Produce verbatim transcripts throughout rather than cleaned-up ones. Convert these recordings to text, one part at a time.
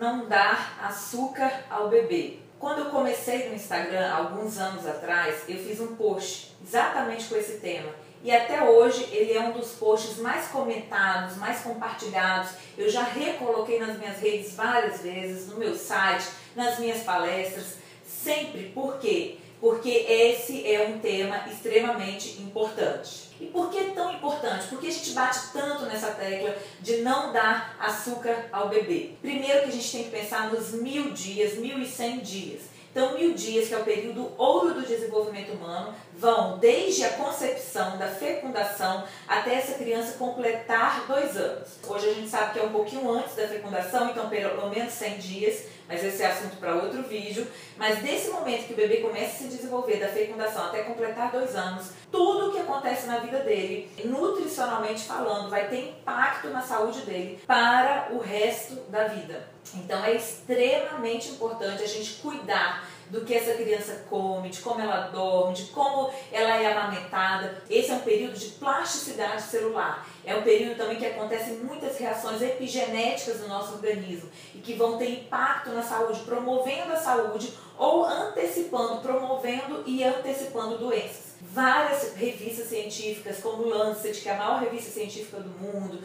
não dar açúcar ao bebê. Quando eu comecei no Instagram, alguns anos atrás, eu fiz um post exatamente com esse tema. E até hoje ele é um dos posts mais comentados, mais compartilhados. Eu já recoloquei nas minhas redes várias vezes, no meu site, nas minhas palestras. Sempre. Por quê? Porque esse é um tema extremamente importante. E por que tão importante? Porque a gente bate tanto nessa tecla de não dar açúcar ao bebê. Primeiro que a gente tem que pensar nos mil dias, mil e cem dias. Então, mil dias, que é o período ouro do desenvolvimento humano, vão desde a concepção, da fecundação, até essa criança completar dois anos. Hoje a gente sabe que é um pouquinho antes da fecundação, então pelo menos cem dias, mas esse é assunto para outro vídeo. Mas desse momento que o bebê começa a se desenvolver, da fecundação até completar dois anos, tudo o que acontece na vida dele, nutricionalmente falando, vai ter impacto na saúde dele para o resto da vida. Então é extremamente importante a gente cuidar do que essa criança come, de como ela dorme, de como ela é amamentada. Esse é um período de plasticidade celular. É um período também que acontecem muitas reações epigenéticas no nosso organismo e que vão ter impacto na saúde, promovendo a saúde ou antecipando, promovendo e antecipando doenças. Várias revistas científicas, como Lancet, que é a maior revista científica do mundo,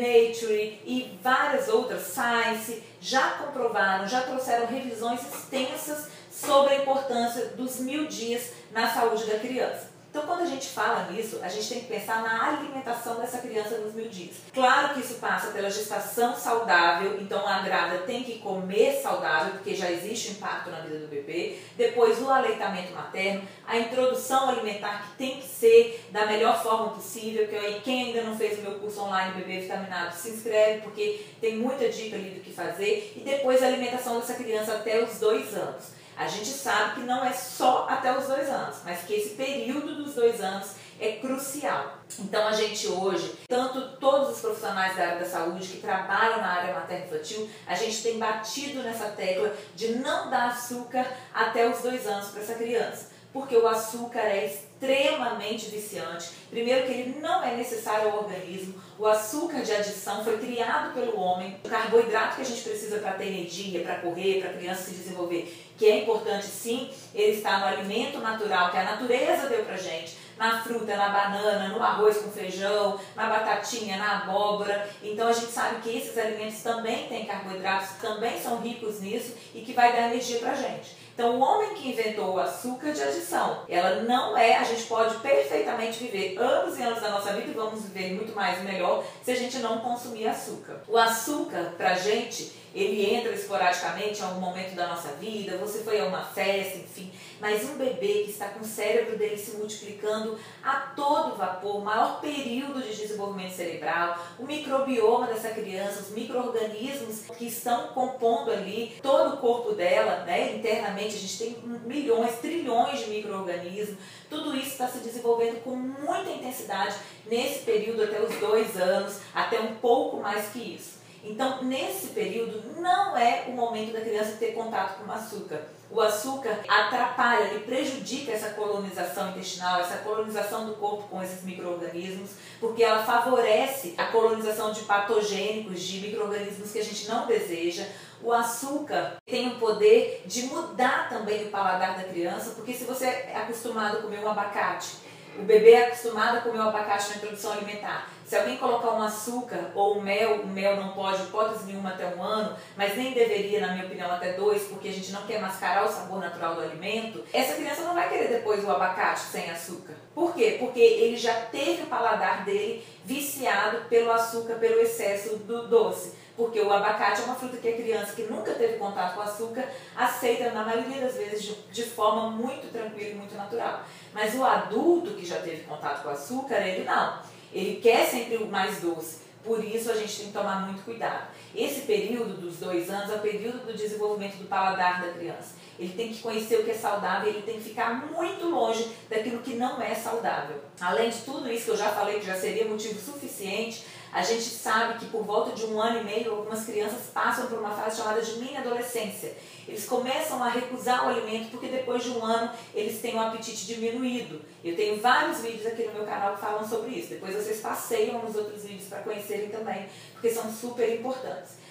Nature e várias outras, Science, já comprovaram, já trouxeram revisões extensas sobre a importância dos mil dias na saúde da criança. Então, quando a gente fala nisso, a gente tem que pensar na alimentação dessa criança nos mil dias. Claro que isso passa pela gestação saudável, então a grávida tem que comer saudável, porque já existe impacto na vida do bebê. Depois, o aleitamento materno, a introdução alimentar, que tem que ser da melhor forma possível. Que quem ainda não fez o meu curso online Bebê Vitaminado, se inscreve, porque tem muita dica ali do que fazer. E depois, a alimentação dessa criança até os dois anos. A gente sabe que não é só até os dois anos, mas que esse período dos dois anos é crucial. Então a gente hoje, tanto todos os profissionais da área da saúde que trabalham na área materno-infantil, a gente tem batido nessa tecla de não dar açúcar até os dois anos para essa criança. Porque o açúcar é extremamente viciante. Primeiro que ele não é necessário ao organismo. O açúcar de adição foi criado pelo homem. O carboidrato que a gente precisa para ter energia, para correr, para a criança se desenvolver, que é importante sim, ele está no alimento natural que a natureza deu pra gente. Na fruta, na banana, no arroz com feijão, na batatinha, na abóbora. Então a gente sabe que esses alimentos também têm carboidratos, também são ricos nisso e que vai dar energia pra gente. Então o homem que inventou o açúcar de adição, ela não é, a gente pode perfeitamente viver anos e anos da nossa vida e vamos viver muito mais e melhor se a gente não consumir açúcar. O açúcar pra gente, ele entra esporadicamente em algum momento da nossa vida, você foi a uma festa, enfim, mas um bebê que está com o cérebro dele se multiplicando a todo vapor, o maior período de desenvolvimento cerebral, o microbioma dessa criança, os micro-organismos que estão compondo ali todo o corpo dela, né? Internamente a gente tem milhões, trilhões de micro-organismos, tudo isso está se desenvolvendo com muita intensidade nesse período até os dois anos, até um pouco mais que isso. Então, nesse período, não é o momento da criança ter contato com o açúcar. O açúcar atrapalha, ele prejudica essa colonização intestinal, essa colonização do corpo com esses micro-organismos, porque ela favorece a colonização de patogênicos, de micro-organismos que a gente não deseja. O açúcar tem o poder de mudar também o paladar da criança, porque se você é acostumado a comer um abacate, o bebê é acostumado a comer o abacate na introdução alimentar. Se alguém colocar um açúcar ou um mel, o mel não pode, hipótese nenhuma, até um ano, mas nem deveria, na minha opinião, até dois, porque a gente não quer mascarar o sabor natural do alimento, essa criança não vai querer depois o abacate sem açúcar. Por quê? Porque ele já teve o paladar dele viciado pelo açúcar, pelo excesso do doce. Porque o abacate é uma fruta que a criança que nunca teve contato com açúcar aceita, na maioria das vezes, de, de forma muito tranquila e muito natural. Mas o adulto que já teve contato com açúcar, ele não. Ele quer sempre o mais doce. Por isso a gente tem que tomar muito cuidado. Esse período dos dois anos é o período do desenvolvimento do paladar da criança. Ele tem que conhecer o que é saudável, ele tem que ficar muito longe daquilo que não é saudável. Além de tudo isso que eu já falei, que já seria motivo suficiente, a gente sabe que por volta de um ano e meio, algumas crianças passam por uma fase chamada de mini-adolescência. Eles começam a recusar o alimento porque depois de um ano eles têm um apetite diminuído. Eu tenho vários vídeos aqui no meu canal que falam sobre isso. Depois vocês passeiam nos outros vídeos para conhecerem também, porque são super importantes.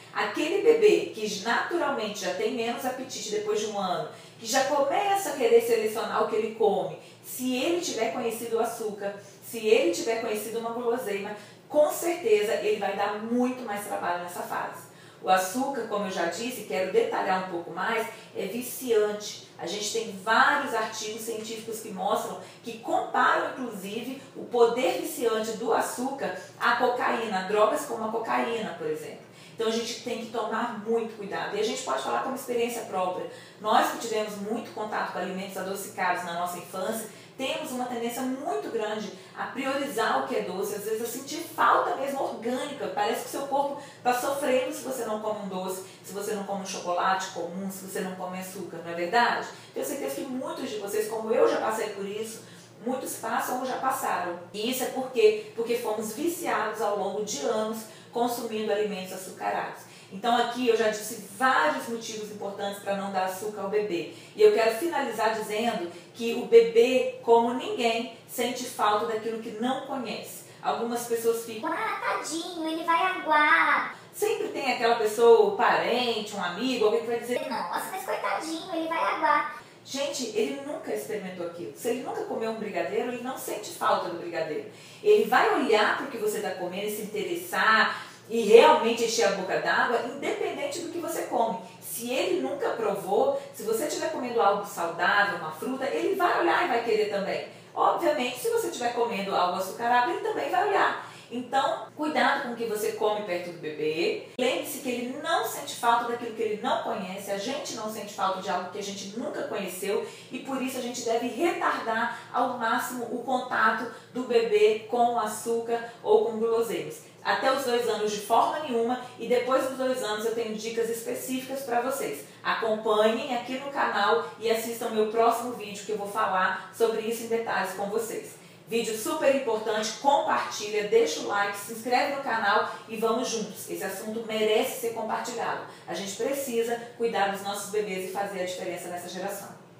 Aquele bebê que naturalmente já tem menos apetite depois de um ano, que já começa a querer selecionar o que ele come, se ele tiver conhecido o açúcar, se ele tiver conhecido uma guloseima, com certeza ele vai dar muito mais trabalho nessa fase. O açúcar, como eu já disse, quero detalhar um pouco mais, é viciante. A gente tem vários artigos científicos que mostram, que comparam inclusive o poder viciante do açúcar à cocaína, a drogas como a cocaína, por exemplo. Então a gente tem que tomar muito cuidado. E a gente pode falar como experiência própria. Nós que tivemos muito contato com alimentos adocicados na nossa infância, temos uma tendência muito grande a priorizar o que é doce, às vezes a sentir falta mesmo orgânica, parece que o seu corpo está sofrendo se você não come um doce, se você não come um chocolate comum, se você não come açúcar, não é verdade? Tenho certeza que muitos de vocês, como eu já passei por isso, muitos passam ou já passaram. E isso é por quê? Porque fomos viciados ao longo de anos consumindo alimentos açucarados. Então aqui eu já disse vários motivos importantes para não dar açúcar ao bebê. E eu quero finalizar dizendo que o bebê, como ninguém, sente falta daquilo que não conhece. Algumas pessoas ficam, ah, tadinho, ele vai aguar. Sempre tem aquela pessoa, um parente, um amigo, alguém que vai dizer, nossa, mas coitadinho, ele vai aguar. Gente, ele nunca experimentou aquilo. Se ele nunca comeu um brigadeiro, ele não sente falta do brigadeiro. Ele vai olhar para o que você está comendo e se interessar e realmente encher a boca d'água, independente do que você come. Se ele nunca provou, se você estiver comendo algo saudável, uma fruta, ele vai olhar e vai querer também. Obviamente, se você estiver comendo algo açucarado, ele também vai olhar. Então, cuidado com o que você come perto do bebê. Lembre-se que ele não sente falta daquilo que ele não conhece. A gente não sente falta de algo que a gente nunca conheceu. E por isso a gente deve retardar ao máximo o contato do bebê com açúcar ou com guloseimas. Até os dois anos de forma nenhuma, e depois dos dois anos eu tenho dicas específicas para vocês. Acompanhem aqui no canal e assistam meu próximo vídeo que eu vou falar sobre isso em detalhes com vocês. Vídeo super importante, compartilha, deixa o like, se inscreve no canal e vamos juntos. Esse assunto merece ser compartilhado. A gente precisa cuidar dos nossos bebês e fazer a diferença nessa geração.